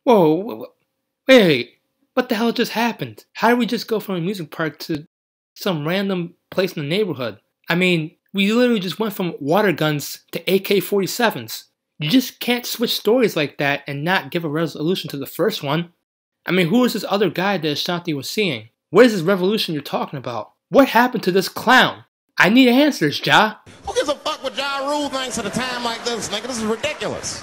Whoa, wait, what the hell just happened? How did we just go from a music park to some random place in the neighborhood? I mean, we literally just went from water guns to AK-47s. You just can't switch stories like that and not give a resolution to the first one. I mean, who is this other guy that Ashanti was seeing? What is this revolution you're talking about? What happened to this clown? I need answers, Ja. Who gives a fuck what Ja Rule thinks at a time like this, nigga? This is ridiculous.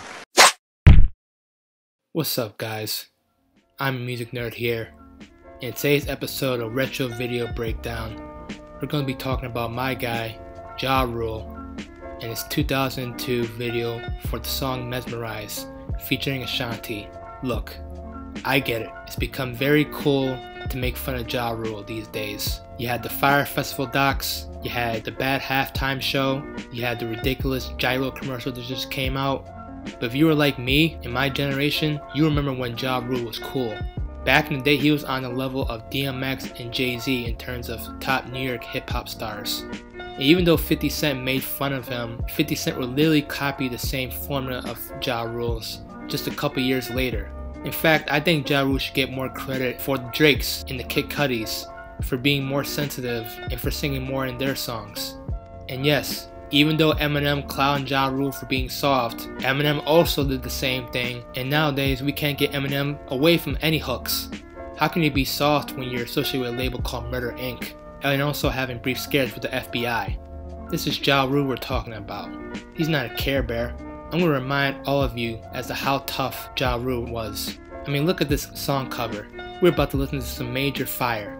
What's up, guys? I'm a music nerd here. In today's episode of Retro Video Breakdown, we're going to be talking about my guy, Ja Rule, and his 2002 video for the song Mesmerize, featuring Ashanti. Look, I get it. It's become very cool to make fun of Ja Rule these days. You had the Fire Festival docs, you had the bad halftime show, you had the ridiculous Gyro commercial that just came out. But if you were like me, in my generation, you remember when Ja Rule was cool. Back in the day, he was on the level of DMX and Jay-Z in terms of top New York hip-hop stars. And even though 50 Cent made fun of him, 50 Cent would literally copy the same formula of Ja Rule's just a couple years later. In fact, I think Ja Rule should get more credit for the Drakes and the Kid Cudis for being more sensitive and for singing more in their songs. And yes, even though Eminem clowned Ja Rule for being soft, Eminem also did the same thing, and nowadays we can't get Eminem away from any hooks. How can you be soft when you're associated with a label called Murder Inc. and also having brief scares with the FBI? This is Ja Rule we're talking about. He's not a Care Bear. I'm going to remind all of you as to how tough Ja Rule was. I mean, look at this song cover. We're about to listen to some major fire.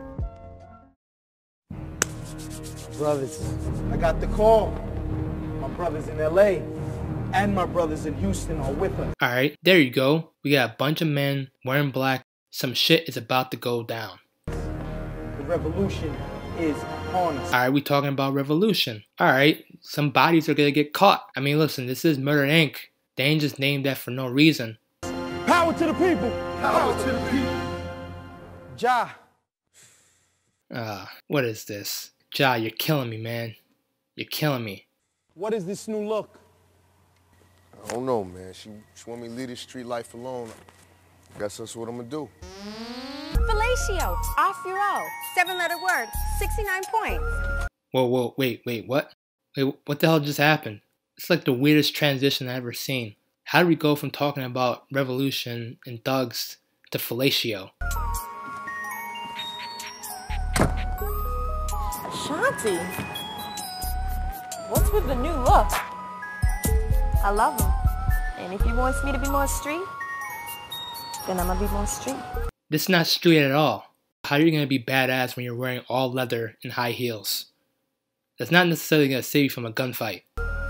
Brothers, I got the call. My brothers in LA and my brothers in Houston are with us. Alright, there you go. We got a bunch of men wearing black. Some shit is about to go down. The revolution is on us. Alright, we talking about revolution. Alright, some bodies are gonna get caught. I mean, listen, this is Murder Inc. They ain't just named that for no reason. Power to the people. Power to the people. Ja. What is this? Ja, you're killing me, man. You're killing me. What is this new look? I don't know, man. She want me to leave this street life alone. I guess that's what I'm gonna do. Fellatio, off your row. 7-letter word, 69 points. Whoa, wait, what? Wait, what the hell just happened? It's like the weirdest transition I've ever seen. How do we go from talking about revolution and thugs to fellatio? Ashanti, what's with the new look? I love him. And if he wants me to be more street, then I'm gonna be more street. This is not street at all. How are you gonna be badass when you're wearing all leather and high heels? That's not necessarily gonna save you from a gunfight.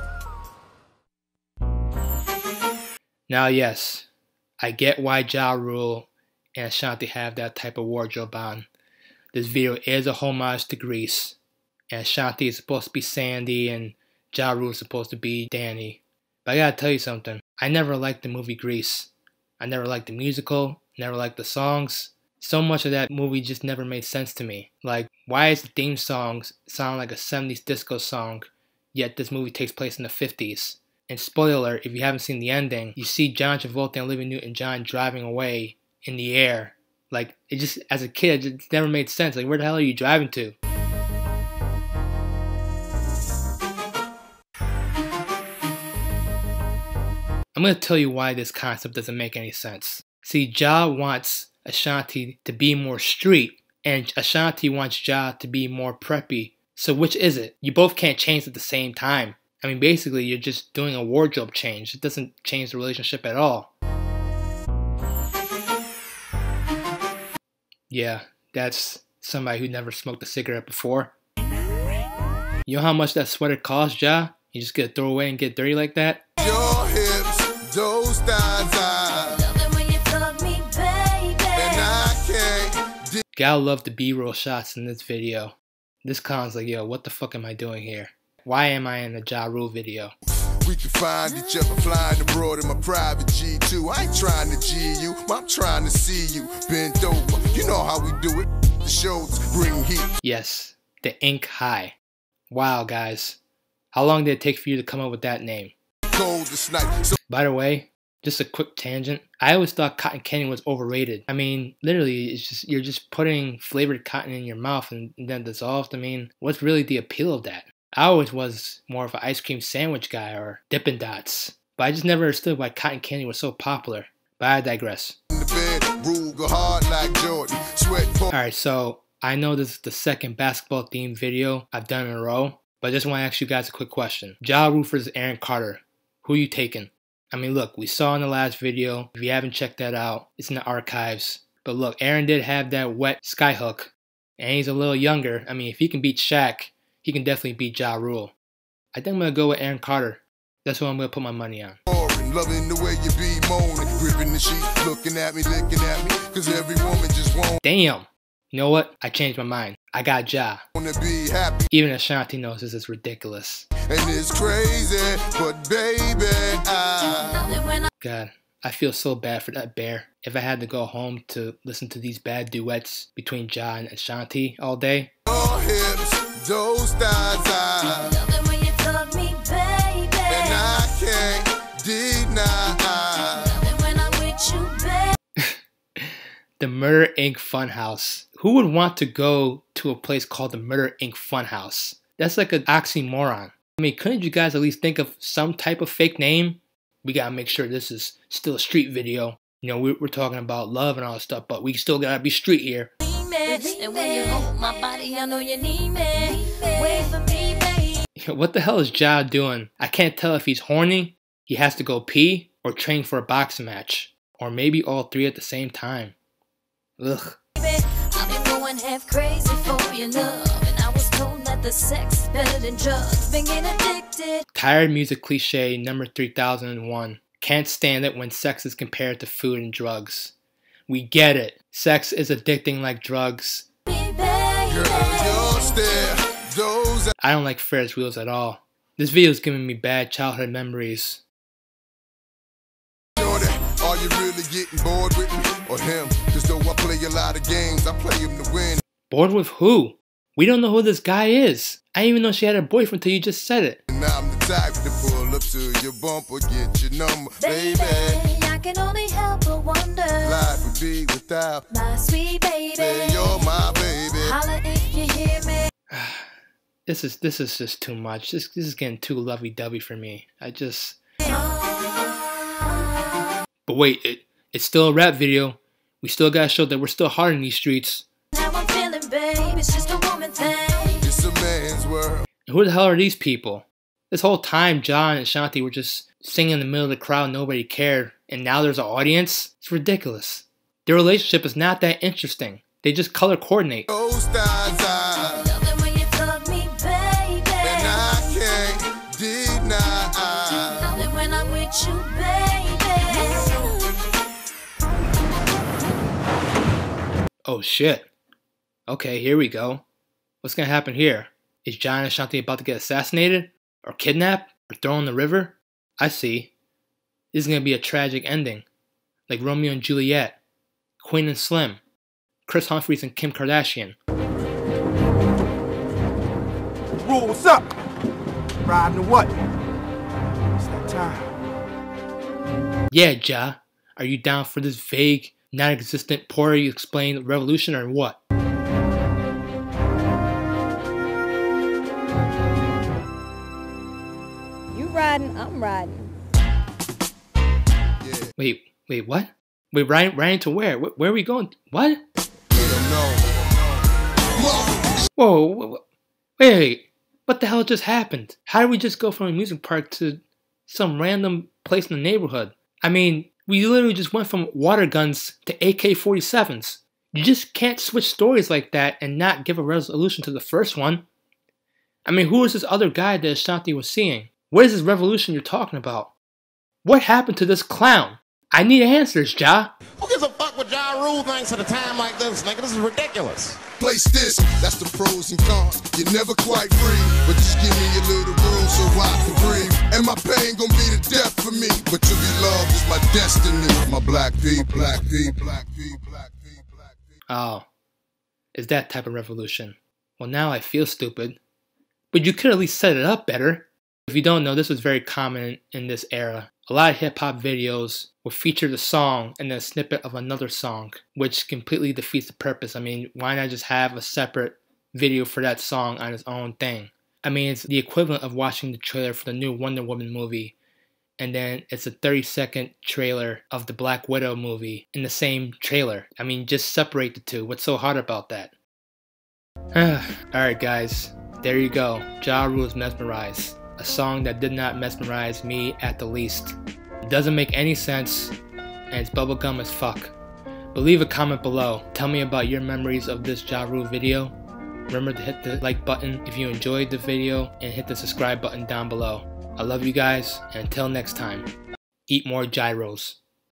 Now yes, I get why Ja Rule and Ashanti have that type of wardrobe on. This video is a homage to Grease, and Ashanti is supposed to be Sandy and Ja Rule is supposed to be Danny. But I gotta tell you something, I never liked the movie Grease. I never liked the musical, never liked the songs. So much of that movie just never made sense to me. Like, why is the theme song sound like a 70s disco song, yet this movie takes place in the 50s? And spoiler alert, if you haven't seen the ending, you see John Travolta and Olivia Newton-John driving away in the air. Like, it just, as a kid, it never made sense. Like, where the hell are you driving to? I'm going to tell you why this concept doesn't make any sense. See, Ja wants Ashanti to be more street, and Ashanti wants Ja to be more preppy. So which is it? You both can't change at the same time. I mean, basically, you're just doing a wardrobe change. It doesn't change the relationship at all. Yeah, that's somebody who never smoked a cigarette before. You know how much that sweater costs, Ja? You just gonna throw away and get dirty like that? Your hips, those thighs, Gotta love the B-roll shots in this video. This clown's like, yo, what the fuck am I doing here? Why am I in a Ja Rule video? We can find each other flying abroad in my private G2. I ain't trying to G you, I'm trying to see you bent over. You know how we do it. The shows bring heat. Yes, the Ink High. Wow, guys. How long did it take for you to come up with that name? Cold this night. By the way, Just a quick tangent. I always thought cotton candy was overrated. I mean, literally, it's just you're just putting flavored cotton in your mouth and then dissolved. I mean, what's really the appeal of that? I always was more of an ice cream sandwich guy or Dippin' Dots. But I just never understood why cotton candy was so popular. But I digress. Alright, so I know this is the second basketball themed video I've done in a row. But I just want to ask you guys a quick question. Ja Rule versus Aaron Carter. Who are you taking? I mean, look, we saw in the last video. If you haven't checked that out, it's in the archives. But look, Aaron did have that wet skyhook. And he's a little younger. I mean, if he can beat Shaq, he can definitely beat Ja Rule. I think I'm going to go with Aaron Carter. That's what I'm going to put my money on. Loving the way you be moaning, gripping the sheet, looking at me, cause every woman just won't. Damn. You know what? I changed my mind. I got Ja. Wanna be happy. Even Ashanti knows this is ridiculous. And it's crazy, but baby, God, I feel so bad for that bear. If I had to go home to listen to these bad duets between Ja and Ashanti all day. Your hips, those thighs, and I can't deny. The Murder Inc. Funhouse. Who would want to go to a place called the Murder Inc. Funhouse? That's like an oxymoron. I mean, couldn't you guys at least think of some type of fake name? We gotta make sure this is still a street video. You know, we're talking about love and all that stuff, but we still gotta be street here. What the hell is Ja doing? I can't tell if he's horny, he has to go pee, or train for a boxing match. Or maybe all three at the same time. Ugh. I've been going half crazy for your love, and I was told that the sex is better than drugs. Been getting addicted. Tired music cliche number 3001. Can't stand it when sex is compared to food and drugs. We get it. Sex is addicting like drugs. I don't like Ferris wheels at all. This video is giving me bad childhood memories. Are you really getting bored with me or him? Cause though I play a lot of games, I play him to win. Bored with who? We don't know who this guy is. I didn't even know she had a boyfriend until you just said it. And I'm the type to pull up to your bumper, get your number, baby. I can only help but wonder. Life would be without my sweet baby. You're my baby. Holla if you hear me. This is just too much. This is getting too lovey-dovey for me. But wait, it's still a rap video. We still gotta show that we're still hard in these streets. Now I'm feeling, babe, it's just a woman thing. It's a man's world. And who the hell are these people? This whole time, Ja and Ashanti were just singing in the middle of the crowd, nobody cared. And now there's an audience? It's ridiculous. Their relationship is not that interesting. They just color coordinate. Those thighs, Love it when you fuck me, baby. and I can't deny. Love it when I'm with you, baby. Oh shit. Okay, here we go. What's gonna happen here? Is Ja and Ashanti about to get assassinated? Or kidnapped? Or thrown in the river? I see. This is gonna be a tragic ending. Like Romeo and Juliet. Queen and Slim. Chris Humphries and Kim Kardashian. Rule, what's up? Riding to what? It's that time. Yeah, Ja. Are you down for this vague, non-existent, poorly explained revolution or what? You riding, I'm riding. Yeah. Wait, what? Wait, riding to where? Where are we going? What? Whoa, wait, what the hell just happened? How did we just go from a music park to some random place in the neighborhood? I mean, we literally just went from water guns to AK-47s. You just can't switch stories like that and not give a resolution to the first one. I mean, who is this other guy that Ashanti was seeing? What is this revolution you're talking about? What happened to this clown? I need answers, Ja. Who gives a fuck what Ja Rule thinks at a time like this, nigga? This is ridiculous. Place this, that's the pros and cons. You're never quite free, but just give me a little room so I can breathe. And my pain gon' be the death for me, but to be loved is my destiny. My black people, black people, black people, black people, black people. Oh, is that type of revolution? Well, now I feel stupid. But you could at least set it up better. If you don't know, this was very common in this era. A lot of hip-hop videos would feature the song and then a snippet of another song, which completely defeats the purpose. I mean, why not just have a separate video for that song on its own thing? I mean, it's the equivalent of watching the trailer for the new Wonder Woman movie, and then it's a 30-second trailer of the Black Widow movie in the same trailer. I mean, just separate the two. What's so hard about that? Alright guys, there you go. Ja Rule's Mesmerize. A song that did not mesmerize me at the least. It doesn't make any sense, and it's bubblegum as fuck. But leave a comment below. Tell me about your memories of this Ja Rule video. Remember to hit the like button if you enjoyed the video, and hit the subscribe button down below. I love you guys, and until next time, eat more gyros.